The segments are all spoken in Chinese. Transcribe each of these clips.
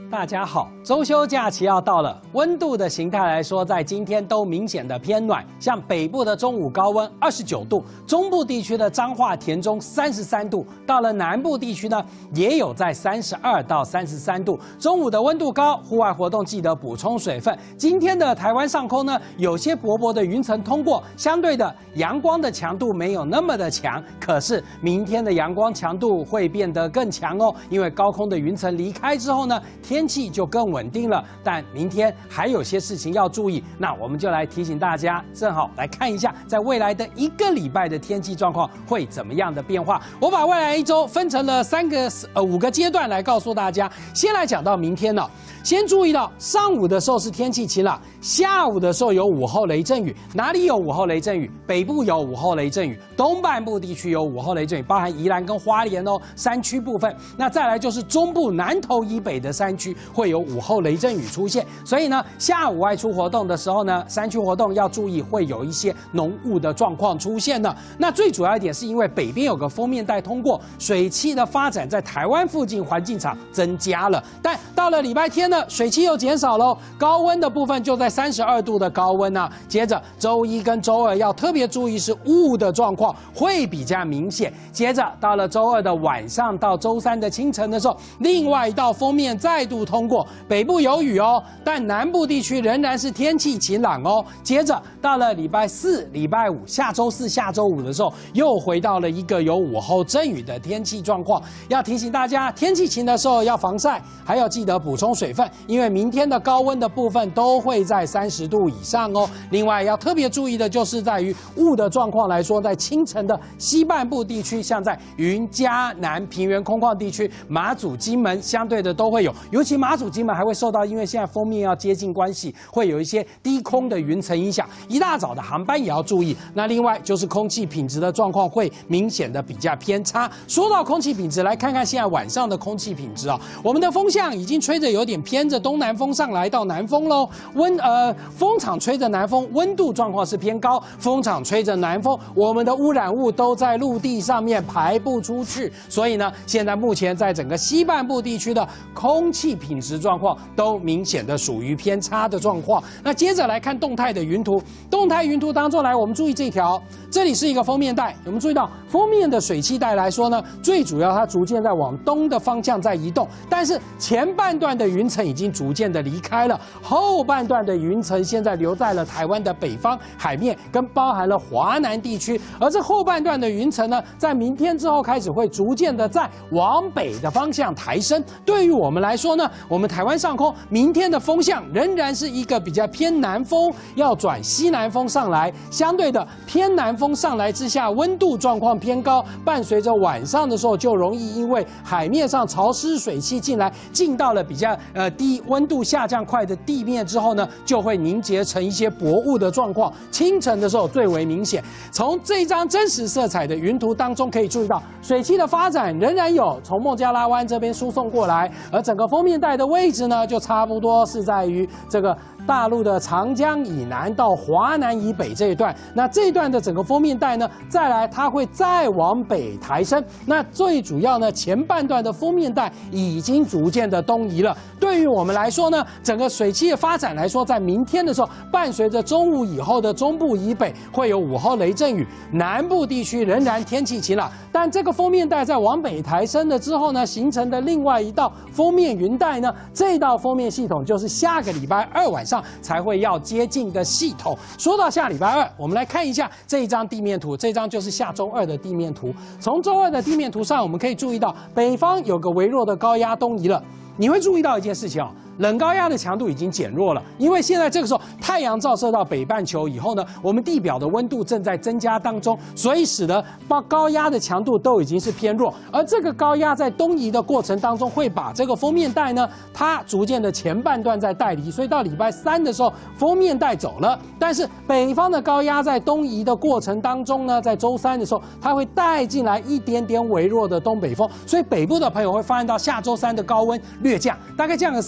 大家好，周休假期要到了，温度的形态来说，在今天都明显的偏暖，像北部的中午高温29度，中部地区的彰化、田中33度，到了南部地区呢，也有在32到33度。中午的温度高，户外活动记得补充水分。今天的台湾上空呢，有些薄薄的云层通过，相对的阳光的强度没有那么的强，可是明天的阳光强度会变得更强哦，因为高空的云层离开之后呢，天气就更稳定了，但明天还有些事情要注意。那我们就来提醒大家，正好来看一下，在未来的1个礼拜的天气状况会怎么样的变化。我把未来1周分成了5个阶段来告诉大家。先来讲到明天呢，先注意到上午的时候是天气晴朗，下午的时候有午后雷阵雨。哪里有午后雷阵雨？北部有午后雷阵雨，东半部地区有午后雷阵雨，包含宜兰跟花莲哦，山区部分。那再来就是中部南投以北的山区会有午后雷阵雨出现，所以呢，下午外出活动的时候呢，山区活动要注意会有一些浓雾的状况出现的。那最主要一点是因为北边有个锋面带通过，水汽的发展在台湾附近环境场增加了，但到了礼拜天呢，水汽又减少喽，高温的部分就在32度的高温啊。接着周1跟周2要特别注意是雾的状况会比较明显。接着到了周2的晚上到周3的清晨的时候，另外一道锋面再度通过，北部有雨哦，但南部地区仍然是天气晴朗哦。接着到了礼拜4、礼拜5，下周4、下周5的时候，又回到了一个有午后阵雨的天气状况。要提醒大家，天气晴的时候要防晒，还要记得补充水分，因为明天的高温的部分都会在30度以上哦。另外要特别注意的就是在于雾的状况来说，在清晨的西半部地区，像在云嘉南平原空旷地区、马祖、金门，相对的都会有，尤其马祖、金门还会受到，因为现在锋面要接近关系，会有一些低空的云层影响，一大早的航班也要注意。那另外就是空气品质的状况会明显的比较偏差。说到空气品质，来看看现在晚上的空气品质啊，我们的风向已经吹着有点偏着东南风上来到南风喽，风场吹着南风，温度状况是偏高，风场吹着南风，我们的污染物都在陆地上面排不出去，所以呢，现在目前在整个西半部地区的空气品质状况都明显的属于偏差的状况。那接着来看动态的云图，动态云图当中来，我们注意这条，这里是一个锋面带，我们注意到锋面的水汽带来说呢，最主要它逐渐在往东的方向在移动，但是前半段的云层已经逐渐的离开了，后半段的云层现在留在了台湾的北方海面，跟包含了华南地区，而这后半段的云层呢，在明天之后开始会逐渐的在往北的方向抬升。对于我们来说呢，我们台湾上空明天的风向仍然是一个比较偏南风，要转西南风上来，相对的偏南风上来之下，温度状况偏高，伴随着晚上的时候就容易因为海面上潮湿水汽进来，进到了比较低温度下降快的地面之后呢，就会凝结成一些薄雾的状况。清晨的时候最为明显。从这张真实色彩的云图当中可以注意到，水汽的发展仍然有从孟加拉湾这边输送过来，而整个锋面带的位置呢，就差不多是在于这个大陆的长江以南到华南以北这一段。那这一段的整个锋面带呢，再来它会再往北抬升。那最主要呢，前半段的锋面带已经逐渐的东移了。对于我们来说呢，整个水汽的发展来说，在明天的时候，伴随着中午以后的中部以北会有午后雷阵雨，南部地区仍然天气晴朗。但这个锋面带在往北抬升了之后呢，形成的另外一道锋面云带呢，这道锋面系统就是下个礼拜2晚上才会要接近的系统。说到下礼拜2，我们来看一下这一张地面图，这张就是下周2的地面图。从周2的地面图上，我们可以注意到北方有个微弱的高压东移了。你会注意到一件事情啊，冷高压的强度已经减弱了，因为现在这个时候太阳照射到北半球以后呢，我们地表的温度正在增加当中，所以使得高压的强度都已经是偏弱，而这个高压在东移的过程当中会把这个锋面带呢，它逐渐的前半段在带离，所以到礼拜3的时候锋面带走了，但是北方的高压在东移的过程当中呢，在周3的时候它会带进来一点点微弱的东北风，所以北部的朋友会发现到下周3的高温略降，大概降个4度到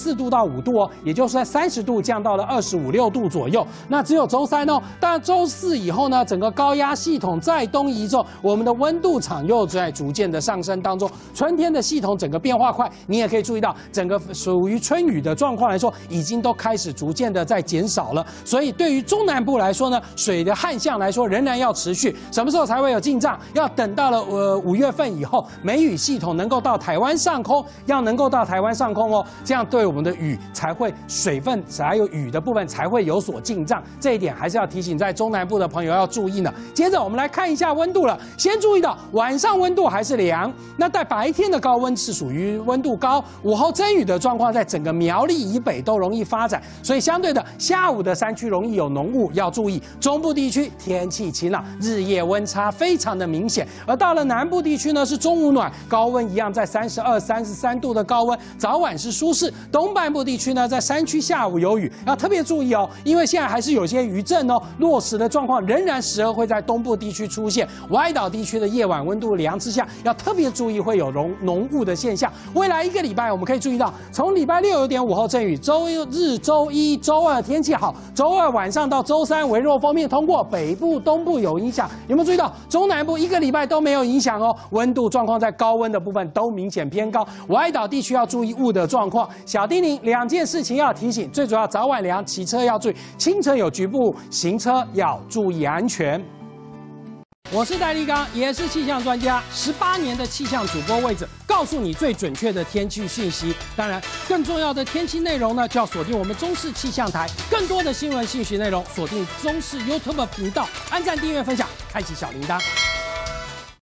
到5度哦，也就是在30度降到了25、6度左右。那只有周3哦，当然周4以后呢，整个高压系统再东移之后，我们的温度场又在逐渐的上升当中。春天的系统整个变化快，你也可以注意到，整个属于春雨的状况来说，已经都开始逐渐的在减少了。所以对于中南部来说呢，水的旱象来说仍然要持续。什么时候才会有进账？要等到了5月份以后，梅雨系统能够到台湾上空，要能够到台湾上空哦，这样对我们的雨才会水分还有雨的部分才会有所进账。这一点还是要提醒在中南部的朋友要注意呢。接着我们来看一下温度了，先注意到晚上温度还是凉，那在白天的高温是属于温度高，午后阵雨的状况在整个苗栗以北都容易发展，所以相对的下午的山区容易有浓雾，要注意。中部地区天气晴朗，日夜温差非常的明显，而到了南部地区呢是中午暖，高温一样在32、33度的高温，早晚是舒适。东半部地区呢在山区下午有雨，要特别注意哦，因为现在还是有些余震哦，落石的状况仍然时而会在东部地区出现。外岛地区的夜晚温度凉之下，要特别注意会有浓雾的现象。未来1个礼拜我们可以注意到，从礼拜6有点午后阵雨，周日、周1、周2天气好，周2晚上到周3微弱锋面通过，北部、东部有影响。有没有注意到中南部1个礼拜都没有影响哦？温度状况在高温的部分都明显偏高，外岛地区要注意雾的状况。小叮咛2件事情要提醒，最主要早晚凉，骑车要注意，清晨有局部行车要注意安全。我是戴立刚，也是气象专家，18年的气象主播位置，告诉你最准确的天气讯息。当然，更重要的天气内容呢，就要锁定我们中视气象台。更多的新闻信息内容，锁定中视 YouTube 频道，按赞、订阅、分享，开启小铃铛。